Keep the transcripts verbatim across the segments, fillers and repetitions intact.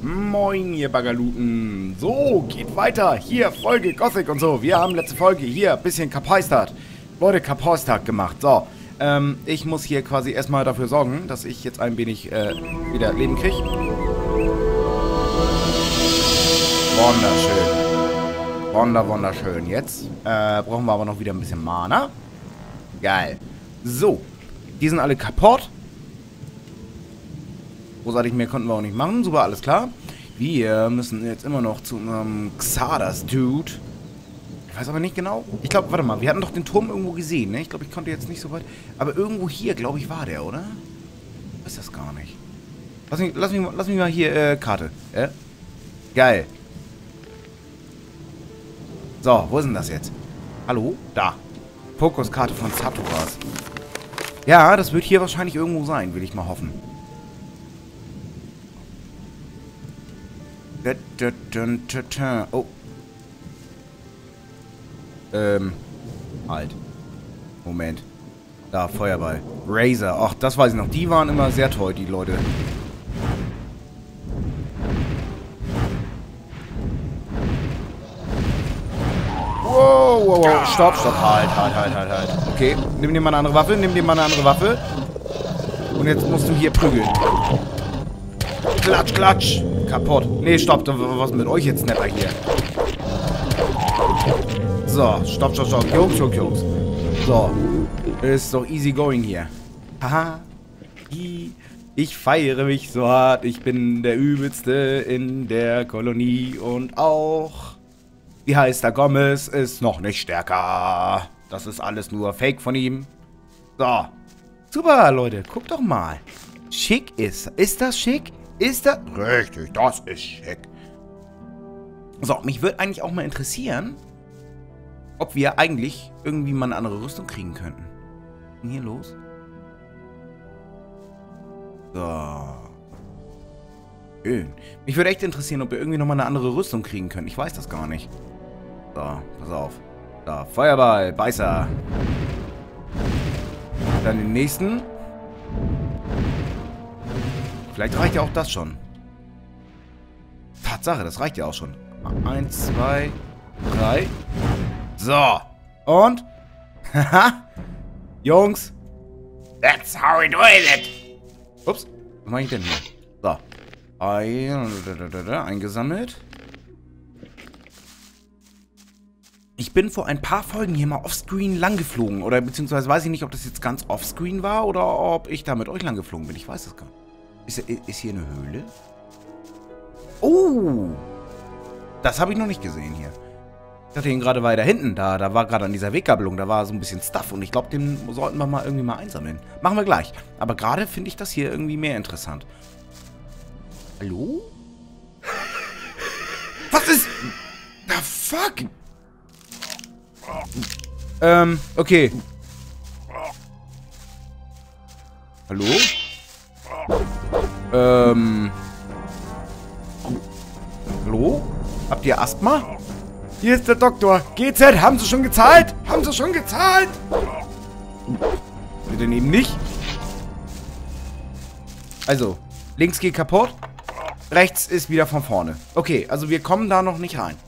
Moin, ihr Baggerluten. So, geht weiter. Hier, Folge Gothic und so. Wir haben letzte Folge hier ein bisschen Kapheistert. Leute, Kapheistert gemacht. So, ähm, ich muss hier quasi erstmal dafür sorgen, dass ich jetzt ein wenig, äh, wieder Leben kriege. Wunderschön. Wunder, wunderschön. Jetzt, äh, brauchen wir aber noch wieder ein bisschen Mana. Geil. So, die sind alle kaputt. Großartig mehr konnten wir auch nicht machen. Super, alles klar. Wir müssen jetzt immer noch zu einem Xardas-Dude. Ich weiß aber nicht genau. Ich glaube, warte mal, wir hatten doch den Turm irgendwo gesehen, ne? Ich glaube, ich konnte jetzt nicht so weit. Aber irgendwo hier, glaube ich, war der, oder? Ist das gar nicht. Lass mich, lass mich, lass mich mal hier, äh, Karte. Ja? Geil. So, wo ist denn das jetzt? Hallo? Da. Fokuskarte von Saturas. Ja, das wird hier wahrscheinlich irgendwo sein, will ich mal hoffen. Oh. Ähm. Halt. Moment. Da, Feuerball. Razor. Ach, das weiß ich noch. Die waren immer sehr toll, die Leute. Wow, wow, wow. Stopp, stopp. Halt, halt, halt, halt, halt. Okay. Nimm dir mal eine andere Waffe. Nimm dir mal eine andere Waffe. Und jetzt musst du hier prügeln. Klatsch, klatsch. Kaputt. Nee, stopp. Was ist mit euch jetzt netter hier? So, stopp, stopp, stopp. Jungs, Jungs, Jungs. So. Ist doch easy going hier. Haha. Ich feiere mich so hart. Ich bin der Übelste in der Kolonie. Und auch, wie heißt der Gomez, ist noch nicht stärker. Das ist alles nur Fake von ihm. So. Super, Leute. Guckt doch mal. Schick ist. Ist das schick? Ist das? Richtig, das ist schick. So, mich würde eigentlich auch mal interessieren, ob wir eigentlich irgendwie mal eine andere Rüstung kriegen könnten. Was ist denn hier los? So. Schön. Mich würde echt interessieren, ob wir irgendwie nochmal eine andere Rüstung kriegen können. Ich weiß das gar nicht. So, pass auf. Da, Feuerball, Beißer. Dann den nächsten. Vielleicht reicht ja auch das schon. Tatsache, das reicht ja auch schon. Eins, zwei, drei. So. Und? Haha. Jungs. That's how we do it. Ups. Was mache ich denn hier? So. Ein, eingesammelt. Ich bin vor ein paar Folgen hier mal offscreen lang geflogen. Oder beziehungsweise weiß ich nicht, ob das jetzt ganz offscreen war oder ob ich da mit euch lang geflogen bin. Ich weiß es gar nicht. Ist, ist hier eine Höhle? Oh! Das habe ich noch nicht gesehen hier. Ich dachte ihn gerade weiter hinten. Da, da war gerade an dieser Weggabelung, da war so ein bisschen Stuff. Und ich glaube, den sollten wir mal irgendwie mal einsammeln. Machen wir gleich. Aber gerade finde ich das hier irgendwie mehr interessant. Hallo? Was ist... The fuck? Ähm, okay. Hallo? Ähm. Hallo? Habt ihr Asthma? Hier ist der Doktor. G Z, haben Sie schon gezahlt? Haben Sie schon gezahlt? Bitte eben nicht. Also, links geht kaputt. Rechts ist wieder von vorne. Okay, also wir kommen da noch nicht rein.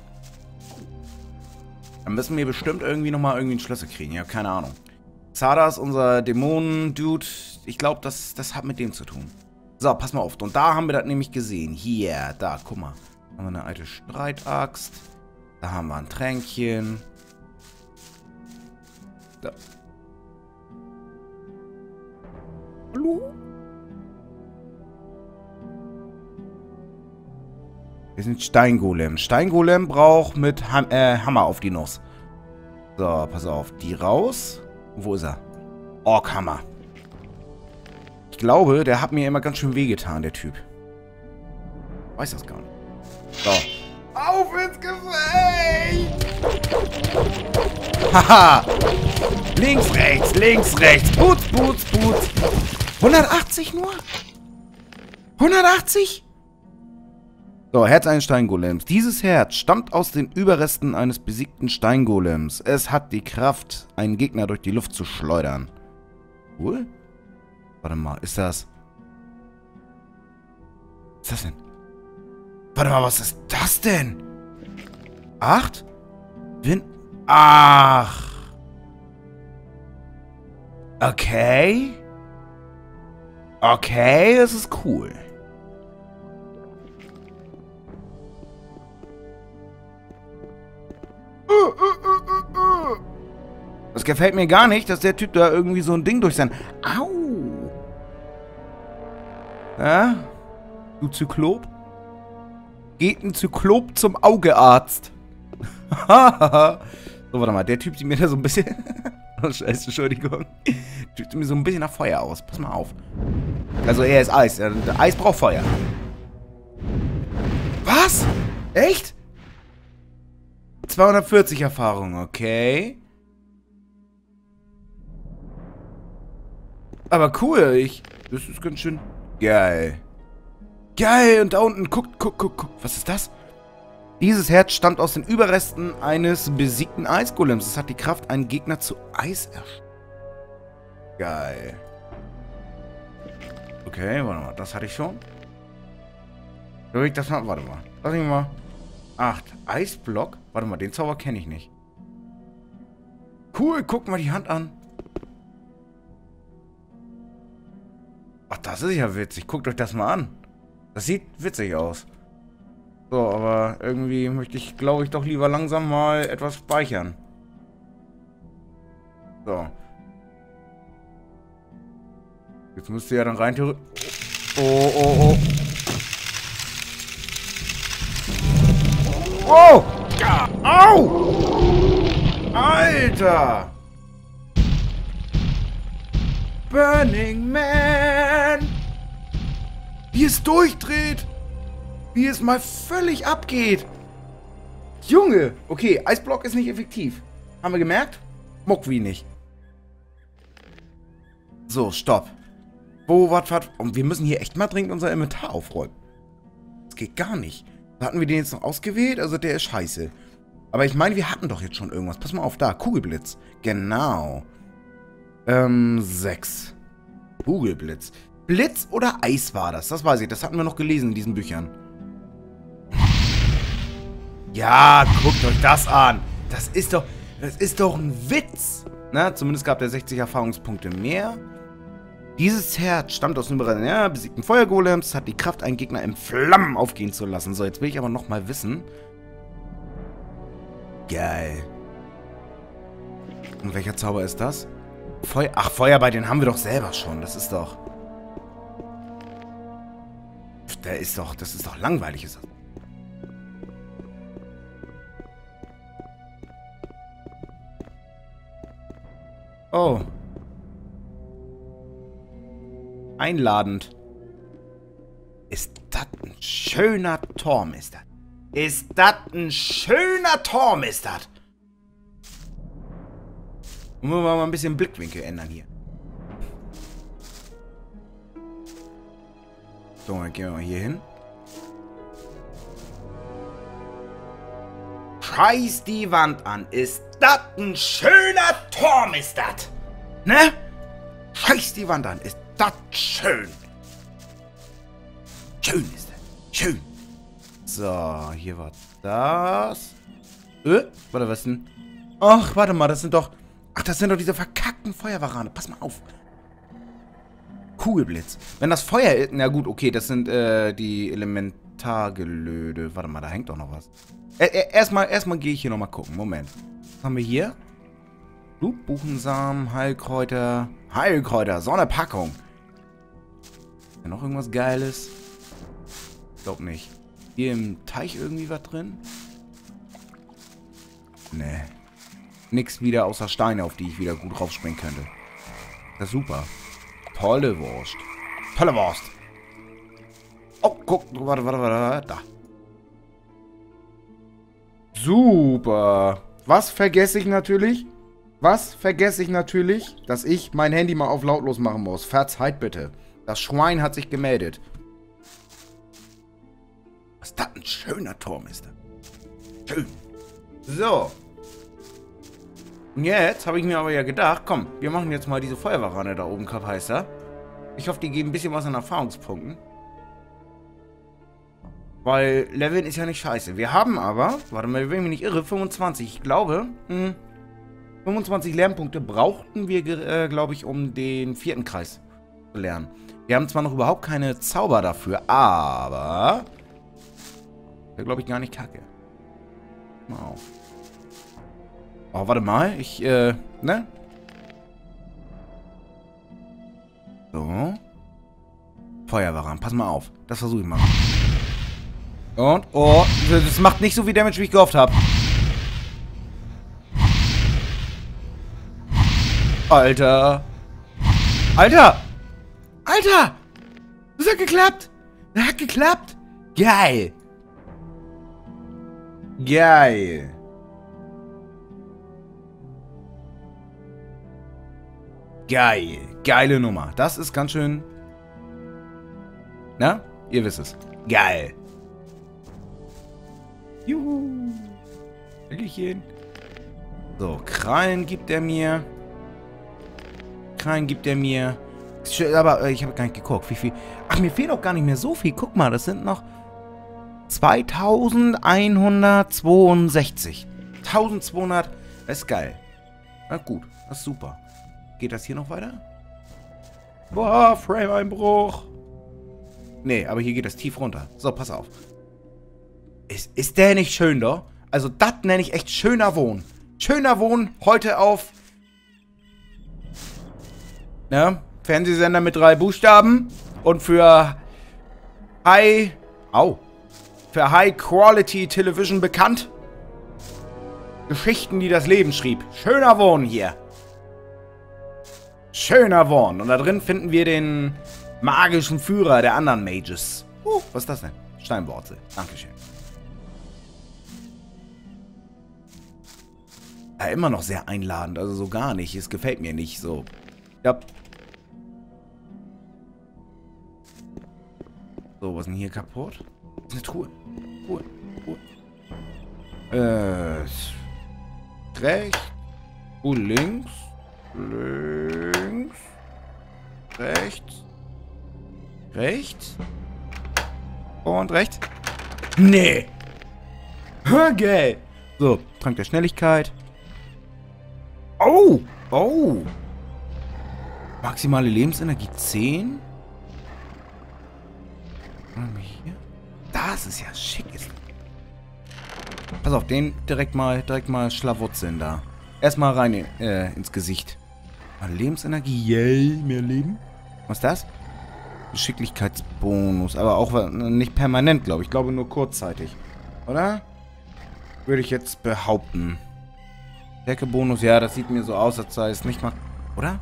Dann müssen wir bestimmt irgendwie nochmal irgendwie einen Schlüssel kriegen. Ich habe keine Ahnung. Xardas, unser Dämonen-Dude. Ich glaube, das, das hat mit dem zu tun. So, pass mal auf. Und da haben wir das nämlich gesehen. Hier, da, guck mal. Da haben wir eine alte Streitaxt. Da haben wir ein Tränkchen. Da. Hallo? Wir sind Steingolem. Steingolem braucht mit Ham äh, Hammer auf die Nuss. So, pass auf. Die raus. Wo ist er? Orkhammer. Ich glaube, der hat mir immer ganz schön wehgetan, der Typ. Weiß das gar nicht. So. Auf ins Gefecht! Haha! Links, rechts, links, rechts. Putz, putz, putz. hundertachtzig nur? hundertachtzig? So, Herz eines Steingolems. Dieses Herz stammt aus den Überresten eines besiegten Steingolems. Es hat die Kraft, einen Gegner durch die Luft zu schleudern. Cool. Warte mal, ist das... Was ist das denn? Warte mal, was ist das denn? Acht? Wind... Ach. Okay. Okay, das ist cool. Das gefällt mir gar nicht, dass der Typ da irgendwie so ein Ding durch sein... Au! Ja? Du Zyklop? Geht ein Zyklop zum Augearzt. So, warte mal. Der Typ sieht mir da so ein bisschen... oh, scheiße, Entschuldigung. Sieht mir so ein bisschen nach Feuer aus. Pass mal auf. Also, er ist Eis. Eis braucht Feuer. Was? Echt? zweihundertvierzig Erfahrung, okay. Aber cool, ich... Das ist ganz schön geil. Geil, und da unten, guck, guck, guck, guck. Was ist das? Dieses Herz stammt aus den Überresten eines besiegten Eisgolems. Es hat die Kraft, einen Gegner zu Eis erschlagen. Geil. Okay, warte mal, das hatte ich schon. Soll ich das mal... Warte mal. Lass mich mal... Acht. Eisblock? Warte mal, den Zauber kenne ich nicht. Cool, guck mal die Hand an. Ach, das ist ja witzig. Guckt euch das mal an. Das sieht witzig aus. So, aber irgendwie möchte ich, glaube ich, doch lieber langsam mal etwas speichern. So. Jetzt müsste ja dann rein theoretisch... Oh, oh, oh. Oh! Ja, au! Alter! Burning Man! Wie es durchdreht! Wie es mal völlig abgeht! Junge! Okay, Eisblock ist nicht effektiv. Haben wir gemerkt? Muck wie nicht. So, stopp. Wo, was, was? Und wir müssen hier echt mal dringend unser Inventar aufräumen. Das geht gar nicht. Hatten wir den jetzt noch ausgewählt? Also der ist scheiße. Aber ich meine, wir hatten doch jetzt schon irgendwas. Pass mal auf, da. Kugelblitz. Genau. Ähm, sechs. Kugelblitz. Blitz oder Eis war das? Das weiß ich. Das hatten wir noch gelesen in diesen Büchern. Ja, guckt euch das an. Das ist doch, das ist doch ein Witz. Na, zumindest gab der sechzig Erfahrungspunkte mehr. Dieses Herz stammt aus dem ja, besiegten Feuergolems, hat die Kraft, einen Gegner in Flammen aufgehen zu lassen. So, jetzt will ich aber nochmal wissen. Geil. Und welcher Zauber ist das? Feuer. Ach, Feuerball, den haben wir doch selber schon. Das ist doch... Der ist doch... Das ist doch langweilig. Ist das. Oh. Einladend. Ist das ein schöner Turm, ist das? Ist das ein schöner Turm, ist das? Müssen wir mal ein bisschen Blickwinkel ändern hier. So, dann gehen wir mal hier hin. Scheiß die Wand an. Ist das ein schöner Turm, ist das? Ne? Scheiß die Wand an. Ist das schön. Schön ist das. Schön. So, hier war das. Äh, warte, was denn? Ach, warte mal, das sind doch... Ach, das sind doch diese verkackten Feuerwarane. Pass mal auf. Kugelblitz. Wenn das Feuer ist... Na gut, okay, das sind äh, die Elementargelöde. Warte mal, da hängt doch noch was. Äh, äh, erstmal erstmal gehe ich hier nochmal gucken. Moment. Was haben wir hier? Blutbuchensamen, Heilkräuter. Heilkräuter, so eine Packung. Ist da noch irgendwas Geiles? Ich glaube nicht. Hier im Teich irgendwie was drin? Nee. Nix wieder außer Steine, auf die ich wieder gut raufspringen könnte. Das ist super. Tolle Wurst. Tolle Wurst. Oh, guck. Warte, warte, warte. Da. Super. Was vergesse ich natürlich? Was vergesse ich natürlich? Dass ich mein Handy mal auf lautlos machen muss. Verzeiht bitte. Das Schwein hat sich gemeldet. Was das ein schöner Turm ist. Schön. So. Und jetzt habe ich mir aber ja gedacht, komm, wir machen jetzt mal diese Feuerwarane da oben kaputt. Ich hoffe, die geben ein bisschen was an Erfahrungspunkten. Weil Leveln ist ja nicht scheiße. Wir haben aber, warte mal, wenn ich mich nicht irre, fünfundzwanzig. Ich glaube, mh, fünfundzwanzig Lernpunkte brauchten wir, äh, glaube ich, um den vierten Kreis zu lernen. Wir haben zwar noch überhaupt keine Zauber dafür, aber wäre, glaube ich, gar nicht kacke. Mal auf. Oh, warte mal. Ich, äh, ne? So. Feuerwehre an. Pass mal auf. Das versuche ich mal. Und, oh, das macht nicht so viel Damage, wie ich gehofft habe. Alter. Alter. Alter. Das hat geklappt. Das hat geklappt. Geil. Geil. Geil. Geile Nummer. Das ist ganz schön... Na? Ihr wisst es. Geil. Juhu. Hallöchen. So, Krallen gibt er mir. Krallen gibt er mir. Aber äh, ich habe gar nicht geguckt, wie viel... Ach, mir fehlt auch gar nicht mehr so viel. Guck mal, das sind noch... zweitausendeinhundertzweiundsechzig. eintausendzweihundert. Das ist geil. Na gut, das ist super. Geht das hier noch weiter? Boah, Frame-Einbruch. Nee, aber hier geht das tief runter. So, pass auf. Ist, ist der nicht schön, doch? Also, das nenne ich echt schöner Wohnen. Schöner Wohnen, heute auf... Ne? Fernsehsender mit drei Buchstaben. Und für High... Au. Für High Quality Television bekannt. Geschichten, die das Leben schrieb. Schöner Wohnen hier. Schöner Wohnen. Und da drin finden wir den magischen Führer der anderen Mages. Uh, was ist das denn? Steinwurzel. Dankeschön. Ja, immer noch sehr einladend. Also so gar nicht. Es gefällt mir nicht so. Ja. So, was ist denn hier kaputt? Das ist eine Truhe. Truhe. Truhe. Äh. Rechts. Und links. Links. Rechts. Rechts. Und rechts. Nee. Okay. So, Trank der Schnelligkeit. Oh. Oh. Maximale Lebensenergie zehn. Hier. Das ist ja schick. Pass auf, den direkt mal, direkt mal schlawutzeln da. Erstmal rein äh, ins Gesicht. Lebensenergie, yay, mehr Leben. Was ist das? Geschicklichkeitsbonus, aber auch nicht permanent, glaube ich. Ich glaube nur kurzzeitig. Oder? Würde ich jetzt behaupten. Stärkebonus, ja, das sieht mir so aus, als sei es nicht mal... Oder?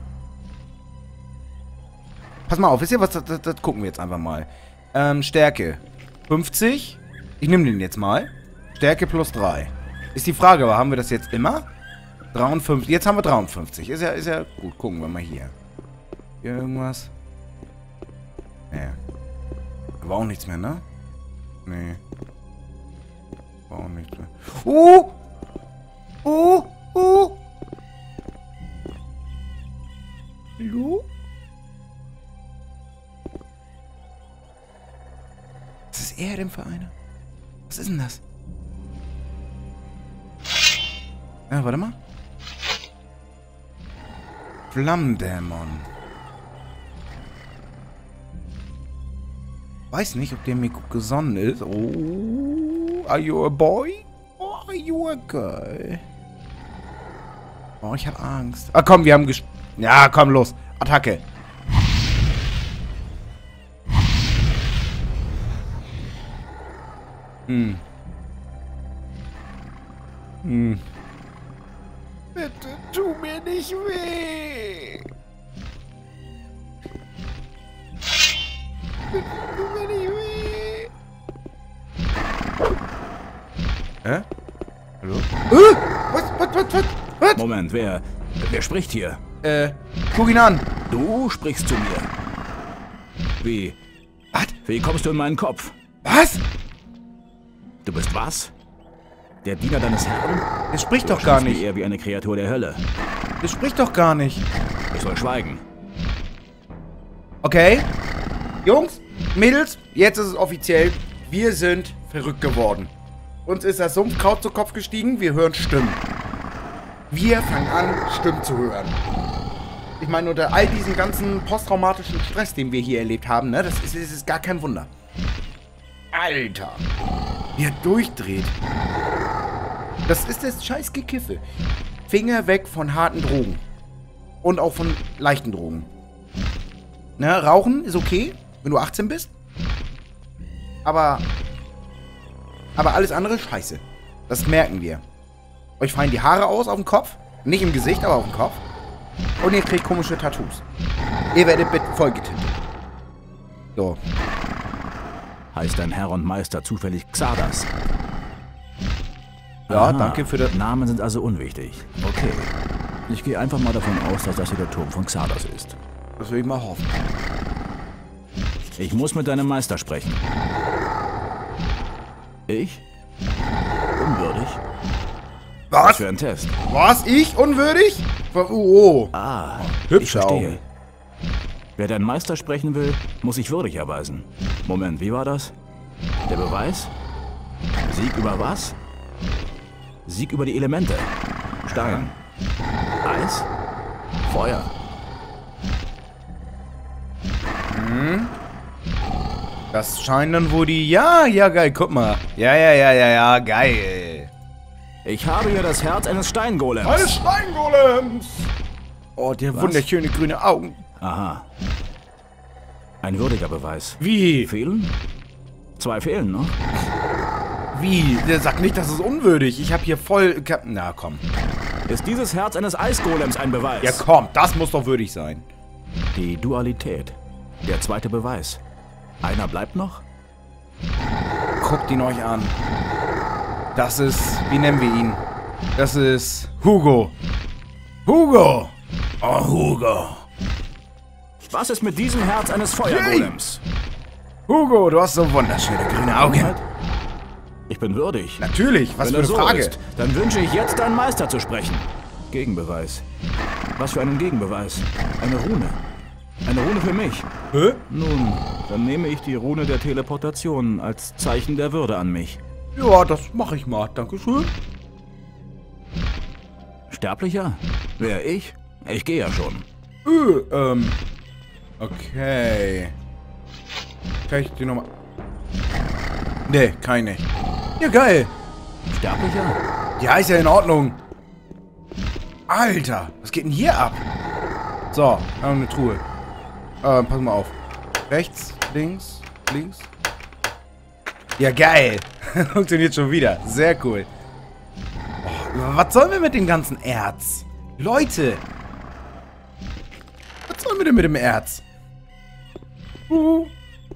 Pass mal auf, wisst ihr was? Das, das, das gucken wir jetzt einfach mal. Ähm, Stärke. fünfzig. Ich nehme den jetzt mal. Stärke plus drei. Ist die Frage, aber haben wir das jetzt immer? dreiundfünfzig. Jetzt haben wir dreiundfünfzig. Ist ja, ist ja gut. Gucken wir mal hier. Hier irgendwas? Nee. War auch nichts mehr, ne? Nee. War auch nichts mehr. Uh! Uh! Uh! Hallo? Was ist er denn für einer? Was ist denn das? Ja, warte mal. Flammendämon. Weiß nicht, ob der mir gut gesonnen ist. Oh, are you a boy? Oh, are you a girl? Oh, ich hab Angst. Ah, komm, wir haben ges... Ja, komm, los. Attacke. Hm. Hm. Bitte tu mir nicht weh. Bitte tu mir nicht weh. Hä? Hallo? Äh, was, was, was, was, was? Moment, wer, wer spricht hier? Äh, guck ihn an. Du sprichst zu mir. Wie? Was? Wie kommst du in meinen Kopf? Was? Du bist was? Der Diener deines Herrn? Der spricht doch gar Du nicht. eher wie eine Kreatur der Hölle. Der spricht doch gar nicht. Ich soll schweigen. Okay. Jungs, Mädels, jetzt ist es offiziell. Wir sind verrückt geworden. Uns ist das Sumpfkraut zu Kopf gestiegen, wir hören Stimmen. Wir fangen an, Stimmen zu hören. Ich meine, unter all diesem ganzen posttraumatischen Stress, den wir hier erlebt haben, ne, das ist, das ist gar kein Wunder. Alter. Wie er durchdreht. Das ist das scheiß Gekiffe. Finger weg von harten Drogen. Und auch von leichten Drogen. Ne, Rauchen ist okay, wenn du achtzehn bist. Aber... Aber alles andere ist scheiße. Das merken wir. Euch fallen die Haare aus auf dem Kopf. Nicht im Gesicht, aber auf dem Kopf. Und ihr kriegt komische Tattoos. Ihr werdet bitte vollgetintet. So. Heißt dein Herr und Meister zufällig Xardas? Ja, Aha, danke für das... Namen sind also unwichtig. Okay. Ich gehe einfach mal davon aus, dass das hier der Turm von Xardas ist. Das will ich mal hoffen. Ich muss mit deinem Meister sprechen. Ich? Unwürdig? Was Was? für ein Test? Was? Ich? Unwürdig? Oh, oh. Ah, Hübsche ich verstehe. Augen. Wer deinen Meister sprechen will, muss sich würdig erweisen. Moment, wie war das? Der Beweis? Sieg über was? Sieg über die Elemente. Stein. Eis. Feuer. Hm. Das scheinen dann wohl die... Ja, ja, geil, guck mal. Ja, ja, ja, ja, ja, geil. Ich habe hier das Herz eines Steingolems. Eines Steingolems! Oh, der Was? wunderschöne grüne Augen. Aha. Ein würdiger Beweis. Wie? Fehlen? Zwei fehlen noch. Wie? Der sagt nicht, das ist unwürdig. Ich habe hier voll... Na, komm. Ist dieses Herz eines Eisgolems ein Beweis? Ja, komm, das muss doch würdig sein. Die Dualität. Der zweite Beweis. Einer bleibt noch? Guckt ihn euch an. Das ist... Wie nennen wir ihn? Das ist... Hugo. Hugo! Oh, Hugo. Was ist mit diesem Herz eines Feuergolems? Hugo, du hast so wunderschöne grüne Augen. Ich bin würdig. Natürlich, was Wenn für eine er so Frage. ist, dann wünsche ich jetzt, deinen Meister zu sprechen. Gegenbeweis. Was für einen Gegenbeweis? Eine Rune. Eine Rune für mich. Hä? Nun, dann nehme ich die Rune der Teleportation als Zeichen der Würde an mich. Ja, das mache ich mal. Dankeschön. Sterblicher? Wer ich? Ich gehe ja schon. Äh, ähm... Okay. Kann ich die nochmal... Nee, keine. Ja, geil. Sterblicher? Ja, ist ja in Ordnung. Alter, was geht denn hier ab? So, haben wir eine Truhe. Ähm, pass mal auf. Rechts, links, links. Ja, geil. Funktioniert schon wieder. Sehr cool. Oh, was sollen wir mit dem ganzen Erz? Leute. Was sollen wir denn mit dem Erz? Uh.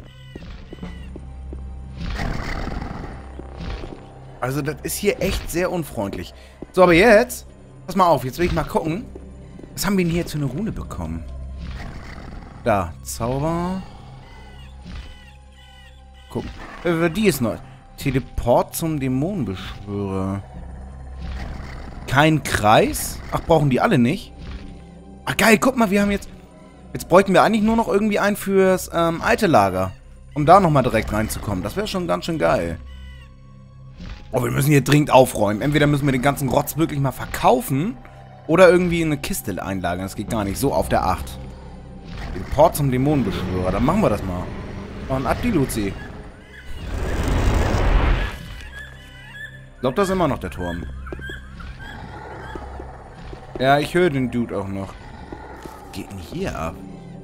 Also, das ist hier echt sehr unfreundlich. So, aber jetzt... Pass mal auf, jetzt will ich mal gucken. Was haben wir denn hier jetzt für eine Rune bekommen? Da, Zauber. Guck. Äh, die ist neu. Teleport zum Dämonenbeschwörer. Kein Kreis? Ach, brauchen die alle nicht? Ach, geil, guck mal, wir haben jetzt... Jetzt bräuchten wir eigentlich nur noch irgendwie einen fürs ähm, alte Lager. Um da nochmal direkt reinzukommen. Das wäre schon ganz schön geil. Oh, wir müssen hier dringend aufräumen. Entweder müssen wir den ganzen Rotz wirklich mal verkaufen oder irgendwie in eine Kiste einlagern. Das geht gar nicht. So auf der acht. Den Port zum Dämonenbeschwörer. Dann machen wir das mal. Und ab die Luzi. Ich glaube, das ist immer noch der Turm. Ja, ich höre den Dude auch noch. Was geht denn hier ab?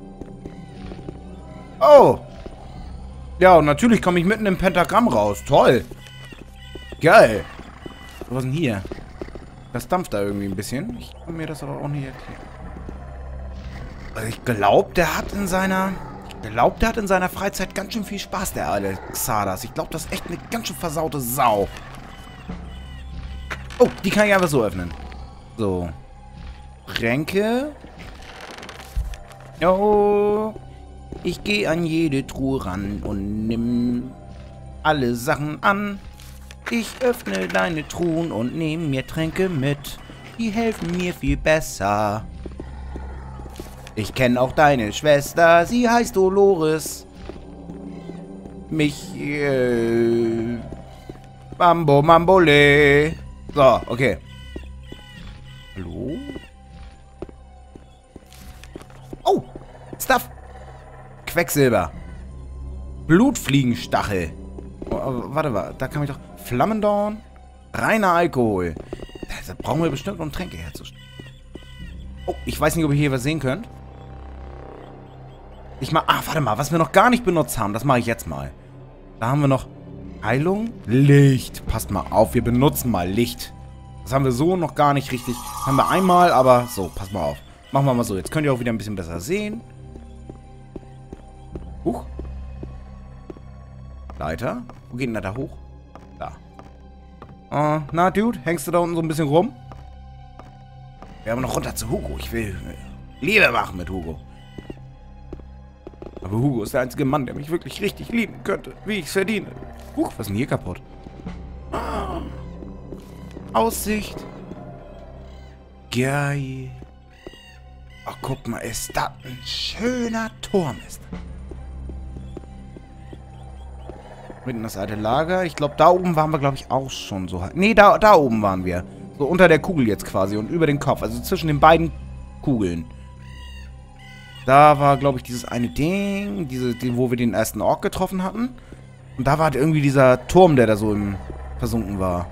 Oh! Ja, und natürlich komme ich mitten im Pentagramm raus. Toll! Geil. Was ist denn hier? Das dampft da irgendwie ein bisschen. Ich kann mir das aber auch nicht erklären. Also ich glaube, der hat in seiner... Ich glaube, der hat in seiner Freizeit ganz schön viel Spaß, der alte Xardas. Ich glaube, das ist echt eine ganz schön versaute Sau. Oh, die kann ich einfach so öffnen. So. Ränke. Oh. Ich gehe an jede Truhe ran und nimm alle Sachen an. Ich öffne deine Truhen und nehme mir Tränke mit. Die helfen mir viel besser. Ich kenne auch deine Schwester, sie heißt Dolores. mich. Äh, Mambo, Mambole. So, okay. Hallo? Oh, Stuff. Quecksilber. Blutfliegenstachel. Oh, warte mal, da kann ich doch... Flammendorn. Reiner Alkohol. Da brauchen wir bestimmt, um Tränke herzustellen. Oh, ich weiß nicht, ob ihr hier was sehen könnt. Ich mach... Ah, warte mal, was wir noch gar nicht benutzt haben, das mache ich jetzt mal. Da haben wir noch Heilung. Licht. Passt mal auf, wir benutzen mal Licht. Das haben wir so noch gar nicht richtig. Das haben wir einmal, aber so, passt mal auf. Machen wir mal so. Jetzt könnt ihr auch wieder ein bisschen besser sehen. Huch. Leiter. Wo geht denn da hoch? Da. Uh, na, Dude, hängst du da unten so ein bisschen rum? Wir haben noch runter zu Hugo. Ich will Liebe machen mit Hugo. Aber Hugo ist der einzige Mann, der mich wirklich richtig lieben könnte, wie ich es verdiene. Huch, was ist denn hier kaputt? Ah. Aussicht. Geil. Ach, guck mal, ist das ein schöner Turm ist. Mitten in das alte Lager. Ich glaube, da oben waren wir, glaube ich, auch schon so. Nee, da, da oben waren wir. So unter der Kugel jetzt quasi und über den Kopf. Also zwischen den beiden Kugeln. Da war, glaube ich, dieses eine Ding, diese, die, wo wir den ersten Ork getroffen hatten. Und da war halt irgendwie dieser Turm, der da so im versunken war.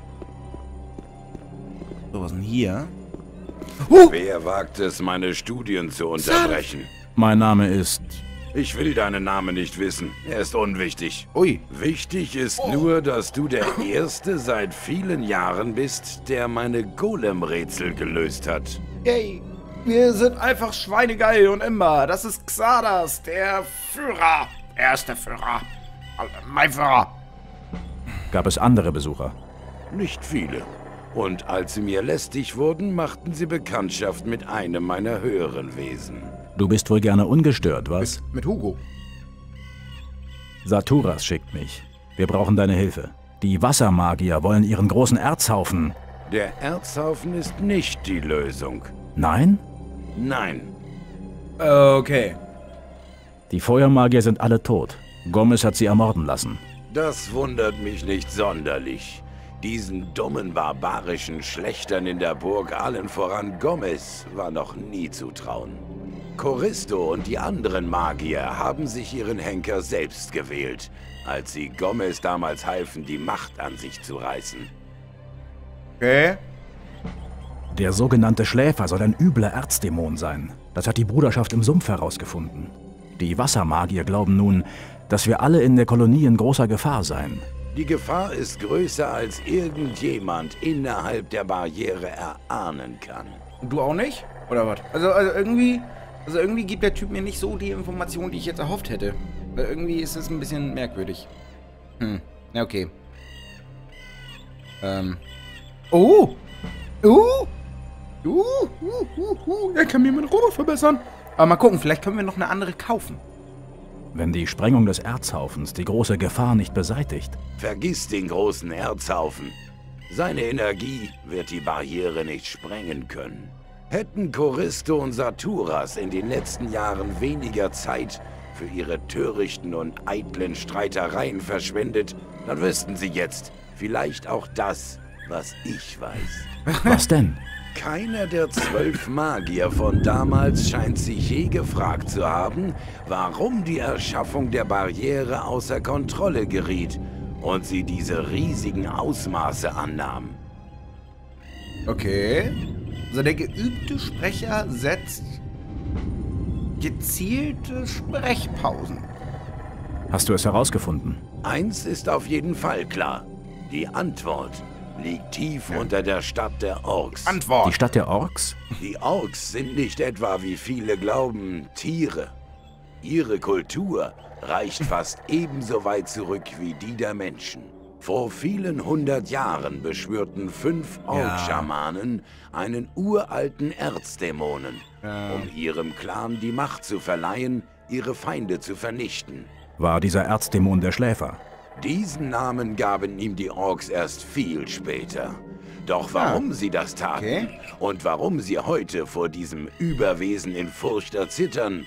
So, was denn hier? Uh! Wer wagt es, meine Studien zu unterbrechen? Mein Name ist... Ich will deinen Namen nicht wissen. Er ist unwichtig. Ui. Wichtig ist oh. nur, dass du der Erste seit vielen Jahren bist, der meine Golem-Rätsel gelöst hat. Yay. Wir sind einfach schweinegeil und immer. Das ist Xardas, der Führer. Er ist der Führer. Mein Führer. Gab es andere Besucher? Nicht viele. Und als sie mir lästig wurden, machten sie Bekanntschaft mit einem meiner höheren Wesen. Du bist wohl gerne ungestört, was? Mit, mit Hugo. Saturas schickt mich. Wir brauchen deine Hilfe. Die Wassermagier wollen ihren großen Erzhaufen. Der Erzhaufen ist nicht die Lösung. Nein? Nein. Okay. Die Feuermagier sind alle tot. Gomez hat sie ermorden lassen. Das wundert mich nicht sonderlich. Diesen dummen, barbarischen Schlechtern in der Burg, allen voran Gomez, war noch nie zu trauen. Choristo und die anderen Magier haben sich ihren Henker selbst gewählt, als sie Gomez damals halfen, die Macht an sich zu reißen. Okay. Der sogenannte Schläfer soll ein übler Erzdämon sein. Das hat die Bruderschaft im Sumpf herausgefunden. Die Wassermagier glauben nun, dass wir alle in der Kolonie in großer Gefahr seien. Die Gefahr ist größer, als irgendjemand innerhalb der Barriere erahnen kann. Und du auch nicht? Oder was? Also, also irgendwie... Also irgendwie gibt der Typ mir nicht so die Information, die ich jetzt erhofft hätte. Weil irgendwie ist es ein bisschen merkwürdig. Hm, ja okay. Ähm. Oh! Uh! Uh! Uh! Uh! Uh! Er kann mir meinen Robot verbessern. Aber mal gucken, vielleicht können wir noch eine andere kaufen. Wenn die Sprengung des Erzhaufens die große Gefahr nicht beseitigt. Vergiss den großen Erzhaufen. Seine Energie wird die Barriere nicht sprengen können. Hätten Choristo und Saturas in den letzten Jahren weniger Zeit für ihre törichten und eitlen Streitereien verschwendet, dann wüssten sie jetzt vielleicht auch das, was ich weiß. Was denn? Keiner der zwölf Magier von damals scheint sich je gefragt zu haben, warum die Erschaffung der Barriere außer Kontrolle geriet und sie diese riesigen Ausmaße annahm. Okay. Also der geübte Sprecher setzt gezielte Sprechpausen. Hast du es herausgefunden? Eins ist auf jeden Fall klar. Die Antwort liegt tief ja. unter der Stadt der Orks. Antwort! Die Stadt der Orks? Die Orks sind nicht etwa, wie viele glauben, Tiere. Ihre Kultur reicht fast ebenso weit zurück wie die der Menschen. Vor vielen hundert Jahren beschwörten fünf Ork-Schamanen ja. einen uralten Erzdämonen, ja. um ihrem Clan die Macht zu verleihen, ihre Feinde zu vernichten. War dieser Erzdämon der Schläfer? Diesen Namen gaben ihm die Orks erst viel später. Doch warum ja. sie das taten okay. und warum sie heute vor diesem Überwesen in Furcht erzittern,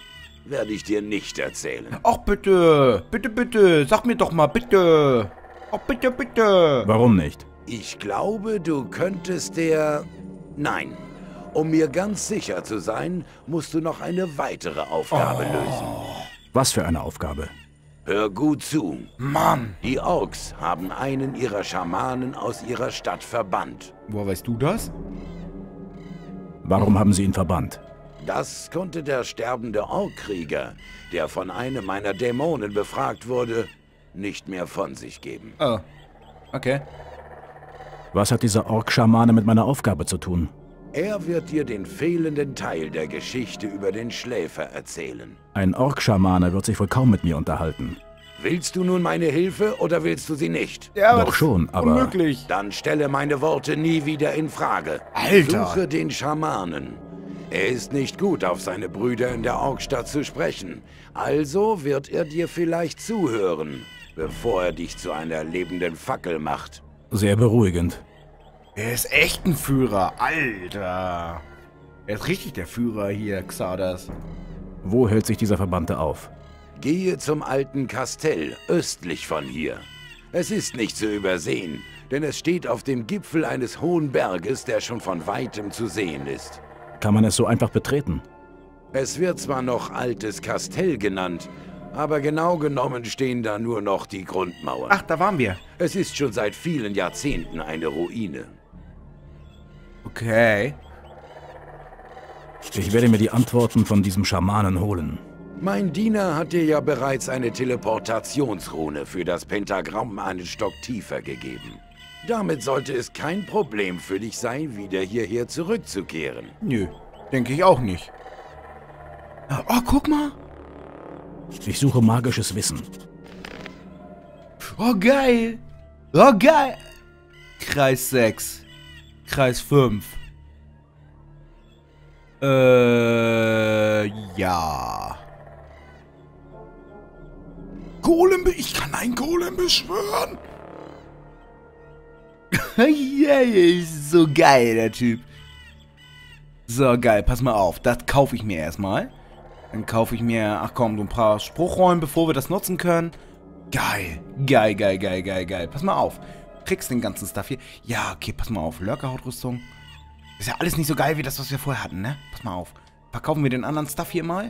werde ich dir nicht erzählen. Ach bitte, bitte, bitte, sag mir doch mal, bitte. Ach bitte, bitte. Warum nicht? Ich glaube, du könntest der... Nein. Um mir ganz sicher zu sein, musst du noch eine weitere Aufgabe Oh. lösen. Was für eine Aufgabe? Hör gut zu. Mann. Die Orks haben einen ihrer Schamanen aus ihrer Stadt verbannt. Woher weißt du das? Warum haben Sie ihn verbannt? Das konnte der sterbende Orkkrieger, der von einem meiner Dämonen befragt wurde, nicht mehr von sich geben. Oh. Okay. Was hat dieser Ork-Schamane mit meiner Aufgabe zu tun? Er wird dir den fehlenden Teil der Geschichte über den Schläfer erzählen. Ein Ork-Schamane wird sich wohl kaum mit mir unterhalten. Willst du nun meine Hilfe oder willst du sie nicht? Ja, aber Doch das schon, ist aber- unmöglich. Dann stelle meine Worte nie wieder in Frage. Alter. Suche den Schamanen. Er ist nicht gut, auf seine Brüder in der Orkstadt zu sprechen. Also wird er dir vielleicht zuhören, bevor er dich zu einer lebenden Fackel macht. Sehr beruhigend. Er ist echt ein Führer, Alter. Er ist richtig der Führer hier, Xardas. Wo hält sich dieser Verbannte auf? Gehe zum alten Kastell, östlich von hier. Es ist nicht zu übersehen, denn es steht auf dem Gipfel eines hohen Berges, der schon von weitem zu sehen ist. Kann man es so einfach betreten? Es wird zwar noch Altes Kastell genannt, aber genau genommen stehen da nur noch die Grundmauern. Ach, da waren wir. Es ist schon seit vielen Jahrzehnten eine Ruine. Okay. Ich werde mir die Antworten von diesem Schamanen holen. Mein Diener hat dir ja bereits eine Teleportationsrune für das Pentagramm einen Stock tiefer gegeben. Damit sollte es kein Problem für dich sein, wieder hierher zurückzukehren. Nö, denke ich auch nicht. Oh, guck mal. Ich suche magisches Wissen. Oh, geil. Oh, geil. Kreis sechs. Kreis fünf. Äh, ja. Golem, ich kann einen Golem beschwören. Yay, ist so geil, der Typ. So, geil, pass mal auf. Das kaufe ich mir erstmal. Dann kaufe ich mir, ach komm, so ein paar Spruchrollen, bevor wir das nutzen können. Geil, geil, geil, geil, geil, geil. Pass mal auf. Du kriegst den ganzen Stuff hier. Ja, okay, pass mal auf. Lurkerhautrüstung. Ist ja alles nicht so geil wie das, was wir vorher hatten, ne? Pass mal auf. Verkaufen wir den anderen Stuff hier mal.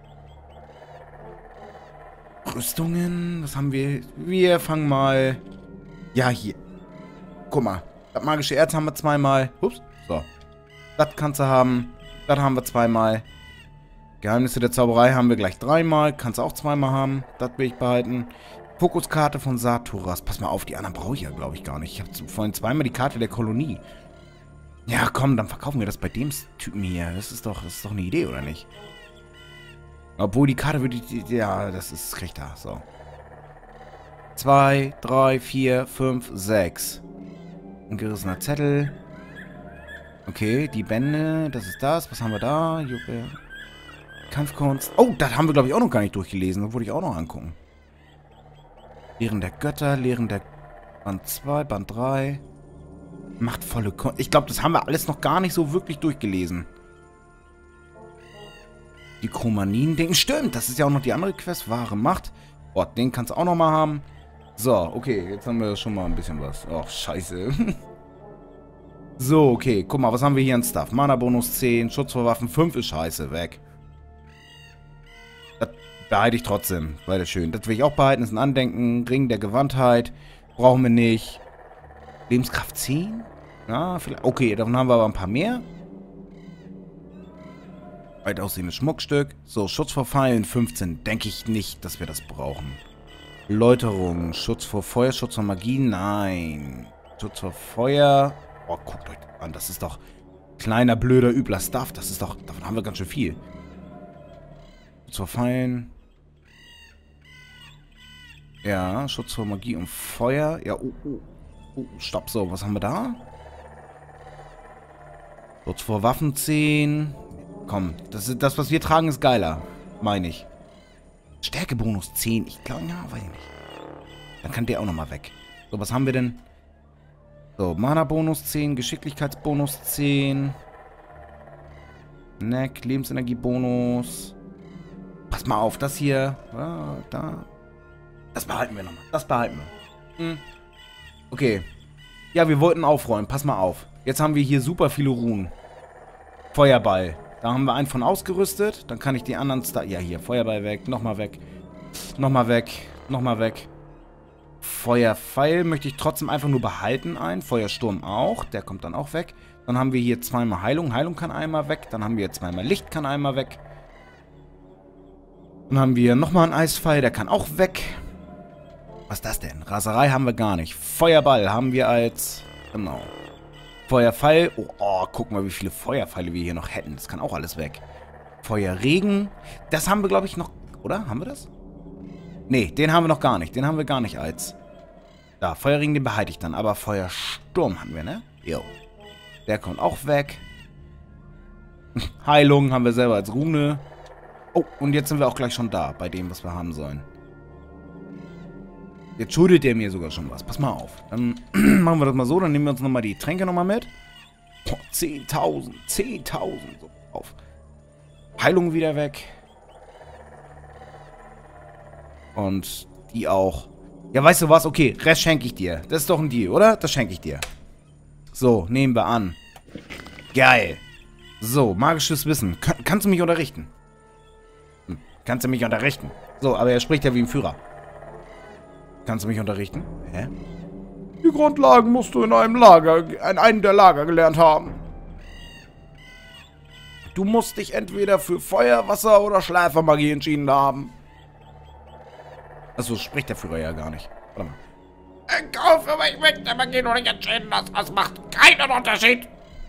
Rüstungen, was haben wir? Wir fangen mal... Ja, hier. Guck mal. Das magische Erz haben wir zweimal. Ups. So. Das kannst du haben. Das haben wir zweimal. Geheimnisse der Zauberei haben wir gleich dreimal. Kannst du auch zweimal haben. Das will ich behalten. Fokuskarte von Saturas. Pass mal auf, die anderen brauche ich ja, glaube ich, gar nicht. Ich habe vorhin zweimal die Karte der Kolonie. Ja, komm, dann verkaufen wir das bei dem Typen hier. Das ist doch, das ist doch eine Idee, oder nicht? Obwohl, die Karte würde ich... Ja, das ist recht da. So. Zwei, drei, vier, fünf, sechs. Ein gerissener Zettel. Okay, die Bände. Das ist das. Was haben wir da? Juppe. Kampfkunst. Oh, das haben wir, glaube ich, auch noch gar nicht durchgelesen. Das wollte ich auch noch angucken. Lehren der Götter. Lehren der... Band zwei, Band drei. Machtvolle Kunst. Ich glaube, das haben wir alles noch gar nicht so wirklich durchgelesen. Die Chromanien-Ding. Stimmt, das ist ja auch noch die andere Quest. Wahre Macht. Oh, den kannst du auch noch mal haben. So, okay, jetzt haben wir schon mal ein bisschen was. Oh, scheiße. So, okay, guck mal, was haben wir hier an Stuff? Mana-Bonus zehn, Schutz vor Waffen fünf ist scheiße, weg. Das behalte ich trotzdem, weiter schön. Das will ich auch behalten, das ist ein Andenken. Ring der Gewandtheit, brauchen wir nicht. Lebenskraft zehn? Ja, vielleicht. Okay, davon haben wir aber ein paar mehr. Weit aussehendes Schmuckstück. So, Schutz vor Pfeilen fünfzehn. Denke ich nicht, dass wir das brauchen. Läuterung. Schutz vor Feuer, Schutz vor Magie. Nein. Schutz vor Feuer. Oh, guckt euch das an. Das ist doch kleiner, blöder, übler Stuff. Das ist doch... Davon haben wir ganz schön viel. Schutz vor Pfeilen. Ja, Schutz vor Magie und Feuer. Ja, oh, oh. Oh, stopp. So, was haben wir da? Schutz vor Waffen zehn. Komm, das, ist, das, was wir tragen, ist geiler. Meine ich. Stärkebonus zehn. Ich glaube, ja, weiß ich nicht. Dann kann der auch nochmal weg. So, was haben wir denn? So, Mana-Bonus zehn, Geschicklichkeitsbonus zehn. Neck, Lebensenergie-Bonus. pass mal auf, das hier. Ah, da. Das behalten wir nochmal. Das behalten wir. Hm. Okay. Ja, wir wollten aufräumen. Pass mal auf. Jetzt haben wir hier super viele Ruhen. Feuerball. Da haben wir einen von ausgerüstet. Dann kann ich die anderen... Star ja, hier. Feuerball weg. Nochmal weg. Nochmal weg. Nochmal weg. Feuerpfeil möchte ich trotzdem einfach nur behalten ein. Feuersturm auch. Der kommt dann auch weg. Dann haben wir hier zweimal Heilung. Heilung kann einmal weg. Dann haben wir zweimal Licht, kann einmal weg. Dann haben wir nochmal einen Eispfeil. Der kann auch weg. Was ist das denn? Raserei haben wir gar nicht. Feuerball haben wir als... Genau. Feuerpfeil. Oh, oh, guck mal, wie viele Feuerpfeile wir hier noch hätten. Das kann auch alles weg. Feuerregen. Das haben wir, glaube ich, noch... Oder? Haben wir das? Nee, den haben wir noch gar nicht. Den haben wir gar nicht als... Da, Feuerregen, den behalte ich dann. Aber Feuersturm haben wir, ne? Jo. Der kommt auch weg. Heilung haben wir selber als Rune. Oh, und jetzt sind wir auch gleich schon da. Bei dem, was wir haben sollen. Jetzt schuldet der mir sogar schon was. Pass mal auf. Dann machen wir das mal so. Dann nehmen wir uns nochmal die Tränke nochmal mit. Oh, zehntausend. zehntausend. So, auf. Heilung wieder weg. Und die auch. Ja, weißt du was? Okay, Rest schenke ich dir. Das ist doch ein Deal, oder? Das schenke ich dir. So, nehmen wir an. Geil. So, magisches Wissen. Kann, kannst du mich unterrichten? Hm, kannst du mich unterrichten? So, aber er spricht ja wie ein Führer. Kannst du mich unterrichten? Hä? Die Grundlagen musst du in einem Lager, in einem der Lager gelernt haben. Du musst dich entweder für Feuer, Wasser oder Schläfermagie entschieden haben. Achso, spricht der Führer ja gar nicht. Warte mal. Ich kaufe mich mit der Magie noch nicht entschieden. Das, das macht keinen Unterschied.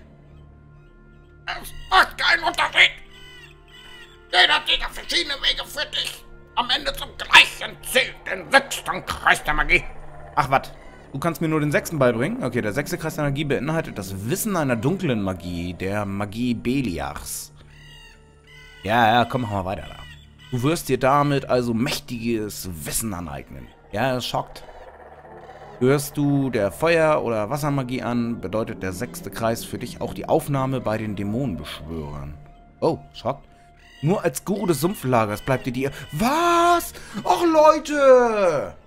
Es macht keinen Unterschied. Jeder Tiger verschiedene Wege für dich. Am Ende zum gleichen Ziel, den sechsten Kreis der Magie. Ach, was? Du kannst mir nur den sechsten beibringen? Okay, der sechste Kreis der Magie beinhaltet das Wissen einer dunklen Magie, der Magie Beliars. Ja, ja, komm, machen wir weiter da. Du wirst dir damit also mächtiges Wissen aneignen. Ja, es schockt. Hörst du der Feuer- oder Wassermagie an, bedeutet der sechste Kreis für dich auch die Aufnahme bei den Dämonenbeschwörern. Oh, schockt. Nur als Guru des Sumpflagers bleibt dir die... Was? Ach, Leute!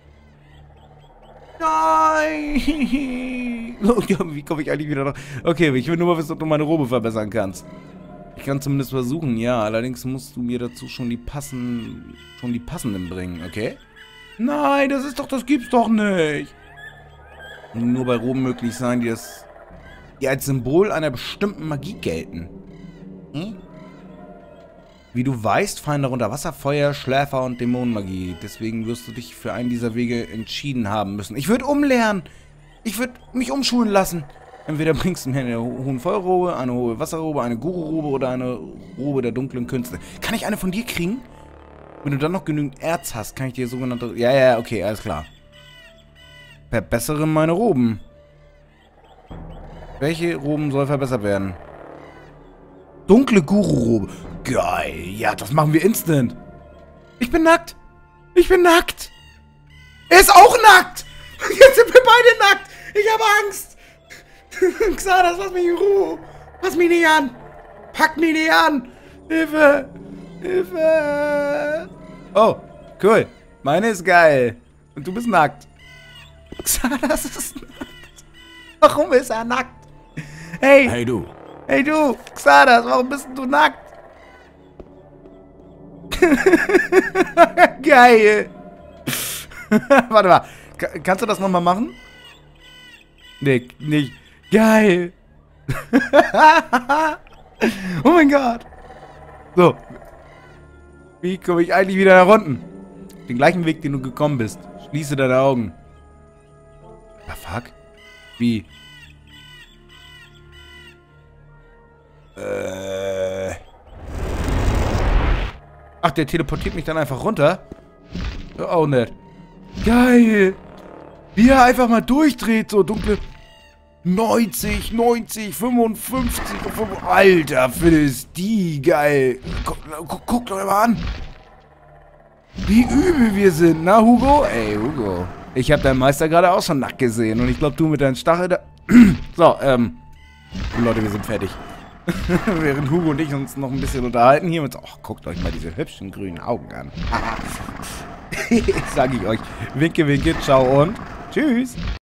Nein! Wie komme ich eigentlich wieder noch... Okay, ich will nur mal wissen, ob du meine Robe verbessern kannst. Ich kann zumindest versuchen, ja. Allerdings musst du mir dazu schon die passen... schon die passenden bringen, okay? Nein, das ist doch... das gibt's doch nicht! Nur bei Roben möglich sein, die das... die als Symbol einer bestimmten Magie gelten. Hm? Wie du weißt, fallen darunter Wasser, Feuer, Schläfer und Dämonenmagie. Deswegen wirst du dich für einen dieser Wege entschieden haben müssen. Ich würde umlernen. Ich würde mich umschulen lassen. Entweder bringst du mir eine ho hohen Feuerrobe, eine hohe Wasserrobe, eine Guru-Robe oder eine Robe der dunklen Künste. Kann ich eine von dir kriegen? Wenn du dann noch genügend Erz hast, kann ich dir sogenannte... Ja, ja, okay, alles klar. Verbessere meine Roben. Welche Roben soll verbessert werden? Dunkle Guru-Robe. Geil. Ja, das machen wir instant. Ich bin nackt. Ich bin nackt. Er ist auch nackt. Jetzt sind wir beide nackt. Ich habe Angst. Xardas, lass mich in Ruhe. Fass mich nicht an. Pack mich nicht an. Hilfe. Hilfe. Oh, cool. Meine ist geil. Und du bist nackt. Xardas ist nackt. Warum ist er nackt? Hey. Hey, du. Hey du, Xardas, warum bist du nackt? Geil. Warte mal, Ka kannst du das nochmal machen? Nee, nicht. Geil. Oh mein Gott. So. Wie komme ich eigentlich wieder nach unten? Den gleichen Weg, den du gekommen bist. Schließe deine Augen. Ah, fuck. Wie? Äh. Ach, der teleportiert mich dann einfach runter? Oh, nett. Geil. Wie er einfach mal durchdreht, so dunkle... neunzig, neunzig, fünfundfünfzig, fünfundfünfzig. Alter, ist die geil. Guck, guck, guck doch mal an. Wie übel wir sind, na, Hugo? Ey, Hugo. Ich habe deinen Meister gerade auch schon nackt gesehen. Und ich glaube, du mit deinen Stachel da... So, ähm... Leute, wir sind fertig. Während Hugo und ich uns noch ein bisschen unterhalten hier und so, ach, guckt euch mal diese hübschen grünen Augen an. Sag ich euch. Winke, winke, ciao und tschüss.